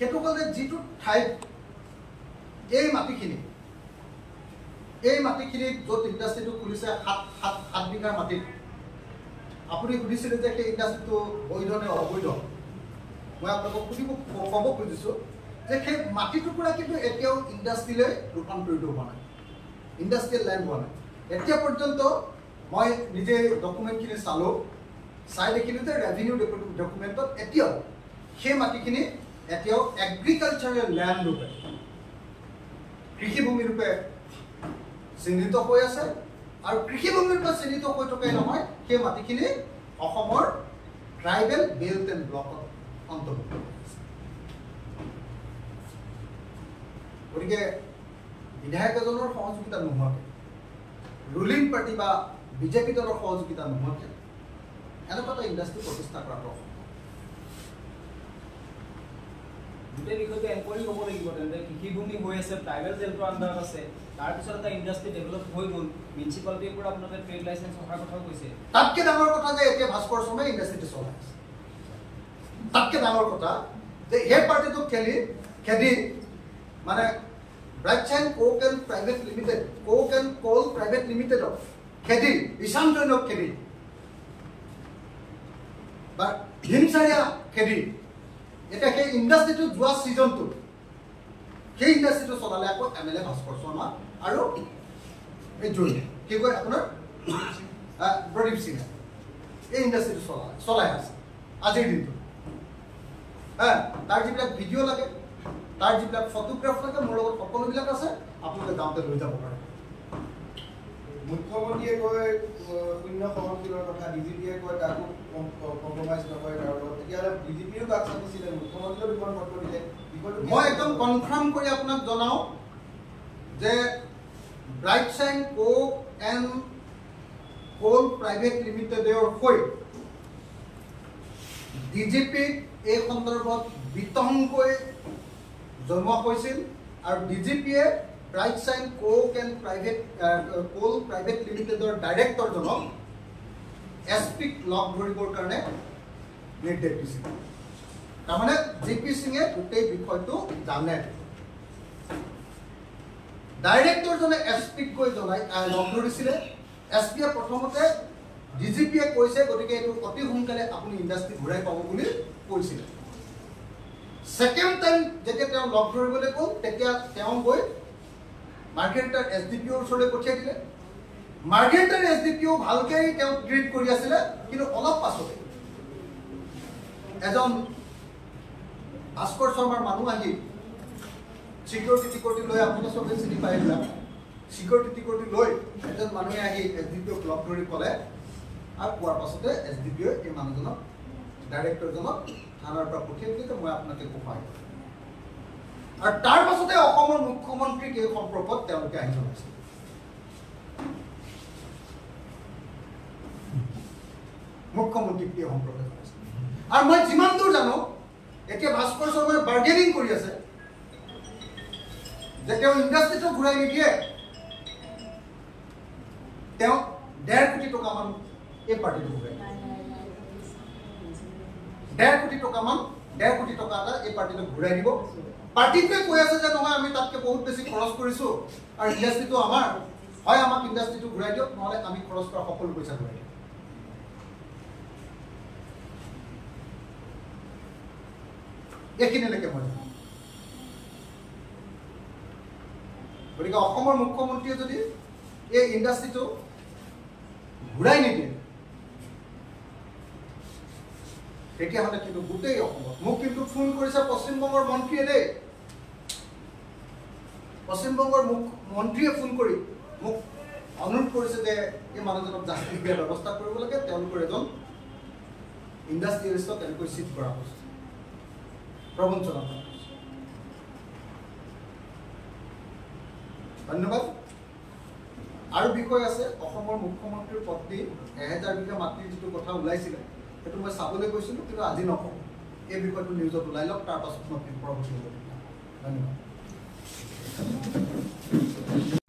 সেইটো ক'লে যিটো ঠাইত এই মাটিখিনি য'ত ইণ্ডাষ্ট্ৰিটো খুলিছে 7 বিঘাৰ মাটিত আপুনি সুধিছিলে যে সেই ইণ্ডাষ্ট্ৰিটো বৈধ নে অবৈধ মই আপোনালোকক ক'ব খুজিছোঁ যে সেই মাটি টুকুৰা কিন্তু এতিয়াও ইণ্ডাষ্ট্ৰিলৈ ৰূপান্তৰিত হোৱা নাই ইণ্ডাষ্ট্ৰিয়েল লেণ্ড হোৱা নাই এতিয়া পৰ্যন্ত মই নিজে ডকুমেণ্টখিনি চাই দেখিলোঁ যে ৰেভিনিউ ডকুমেণ্টত এতিয়াও সেই মাটিখিনি এতিয়াও এগ্ৰিকালচাৰেল লেণ্ড ৰূপে কৃষিভূমি ৰূপে চিহ্নিত হৈ আছে আৰু কৃষিভূমিৰ পৰা চিহ্নিত হৈ থকাই নহয় সেই মাটিখিনি অসমৰ ট্ৰাইবেল বেল্ট এণ্ড ব্লকত অন্তৰ্ভুক্ত গতিকে বিধায়ক এজনৰ সহযোগিতা নোহোৱাকৈ ৰুলিং পাৰ্টি বা বিজেপি দলৰ সহযোগিতা নোহোৱাকৈ এনেকুৱা এটা ইণ্ডাষ্ট্ৰি প্ৰতিষ্ঠা কৰাটো গোটেই বিষয়টো এনকোৱাৰী হ'ব লাগিব তেন্তে কৃষিভূমি হৈ আছে ট্ৰাইবেল বেল্টৰ আণ্ডাৰত আছে তাৰপিছত এটা ইণ্ডাষ্ট্ৰি ডেভেলপ হৈ গ'ল মিউনিচিপালিটিৰ পৰা আপোনালোকে ট্ৰেড লাইচেঞ্চ অহাৰ কথাও কৈছে তাতকৈ ডাঙৰ কথা যে এতিয়া ভাস্কৰ শৰ্মাই ইণ্ডাষ্ট্ৰিটো চলাই আছে তাতকৈ ডাঙৰ কথা যে সেই পাৰ্টিটোক খেদি মানে bright shine coke and coal private লিমিটেডক খেদি ঈশান জৈনক খেদি বা হিমচাৰিয়া খেদি এতিয়া সেই ইণ্ডাষ্ট্ৰিটো যোৱা ছিজনটো সেই ইণ্ডাষ্ট্ৰিটো চলালে আকৌ MLA ভাস্কৰ শৰ্মা আৰু এই জৈন কি কয় আপোনাৰ প্ৰদীপ সিঙে এই ইণ্ডাষ্ট্ৰিটো চলাই আছে আজিৰ দিনটো তাৰ যিবিলাক ভিডিঅ' লাগে তাৰ যিবিলাক ফটোগ্ৰাফ লাগে মোৰ লগত সকলোবিলাক আছে আপোনালোকে গাঁৱতে লৈ যাব পাৰে মুখ্যমন্ত্ৰীয়ে কয় শূন্য সহনশীলৰ কথা ডিজিপিয়ে কয় তাকো কম্প্ৰমাইজ নকৰে তাৰ লগত তেতিয়াহ'লে ডিজিপিও কাক চাপিছিলে মুখ্যমন্ত্ৰীয়েও বিপদ পত্ৰ দিলে মই একদম কনফাৰ্ম কৰি আপোনাক জনাওঁ যে bright shine coke and coal private লিমিটেডৰ হৈ ডিজিপিক এই সন্দৰ্ভত বিতংকৈ জনোৱা হৈছিল আৰু ডিজিপিয়ে bright shine coke and coal private লিমিটেডৰ ডাইৰেক্টৰজনক এছপিক লগ ধৰিবৰ কাৰণে নিৰ্দেশ দিছিল তাৰমানে জিপি সিঙে গোটেই বিষয়টো জানে ডাইৰেক্টৰজনে এছপিক গৈ লগ ধৰিছিলে এছপিয়ে প্ৰথমতে ডিজিপিয়ে কৈছে গতিকে এইটো অতি সোনকালে আপুনি ইণ্ডাষ্ট্ৰি ঘূৰাই পাব বুলি কৈছিলে ছেকেণ্ড টাইম যেতিয়া তেওঁ লগ ধৰিবলৈ গ'ল তেতিয়া তেওঁ গৈ মাৰ্ঘেৰিটাৰ SDPOৰ ওচৰলৈ পঠিয়াই দিলে মাৰ্ঘেৰিটাৰ SDPO ভালকৈ তেওঁ ট্ৰিট কৰি আছিলে কিন্তু অলপ পাছতে এজন ভাস্কৰ শৰ্মাৰ মানুহ আহি চিকিউৰিটি লৈ আপোনালোকে চবেই চিনি পাই চিকিউৰিটি লৈ এজন মানুহে আহি SDPOক লগ ধৰি ক'লে আৰু কোৱাৰ পাছতে SDPOয়ে এই মানুহজনক ডাইৰেক্টৰজনক থানাৰ পৰা পঠিয়াই দিলে মই আপোনাক একো সহায় কৰিম আৰু তাৰ পাছতে অসমৰ মুখ্যমন্ত্ৰীক এই সম্পৰ্কত তেওঁলোকে আহি জনাইছে মুখ্যমন্ত্ৰীক এই সম্পৰ্কত জনাইছে আৰু মই যিমান দূৰ জানো এতিয়া ভাস্কৰ শৰ্মাই বাৰ্গেনিং কৰি আছে যে তেওঁ ইণ্ডাষ্ট্ৰিটো ঘূৰাই নিদিয়ে তেওঁ 1.5 কোটি টকামান এই পাৰ্টিটো ঘূৰাই 1.5 কোটি টকামান 1.5 কোটি টকা এটা এই পাৰ্টিটো ঘূৰাই দিব পাৰ্টিটোৱে কৈ আছে যে নহয় আমি তাতকৈ বহুত বেছি খৰচ কৰিছোঁ আৰু ইণ্ডাষ্ট্ৰিটো আমাৰ হয় আমাক ইণ্ডাষ্ট্ৰিটো ঘূৰাই দিয়ক নহ'লে আমি খৰচ কৰা সকলো পইচা ঘূৰাই দিম এইখিনিলৈকে মই জানো গতিকে অসমৰ মুখ্যমন্ত্ৰীয়ে যদি এই ইণ্ডাষ্ট্ৰিটো ঘূৰাই নিদিয়ে তেতিয়াহ'লে কিন্তু গোটেই অসমত মোক কিন্তু ফোন কৰিছে পশ্চিমবংগৰ মন্ত্ৰীয়ে দেই পশ্চিমবংগৰ মন্ত্ৰীয়ে ফোন কৰি মোক অনুৰোধ কৰিছে যে এই মানুহজনক জাষ্টিছ দিয়াৰ ব্যৱস্থা কৰিব লাগে তেওঁলোকৰ এজন ইণ্ডাষ্ট্ৰিয়েলিষ্টক তেনেকৈ চিট কৰা হৈছে প্ৰবঞ্চনা কৰা হৈছে ধন্যবাদ আৰু বিষয় আছে অসমৰ মুখ্যমন্ত্ৰীৰ পত্নী 1000 বিঘা মাটিৰ যিটো কথা ওলাইছিলে সেইটো মই চাবলৈ গৈছিলোঁ কিন্তু আজি নকওঁ এই বিষয়টো নিউজত ওলাই লওক তাৰ পাছত মই পৰৱৰ্তী ধন্যবাদ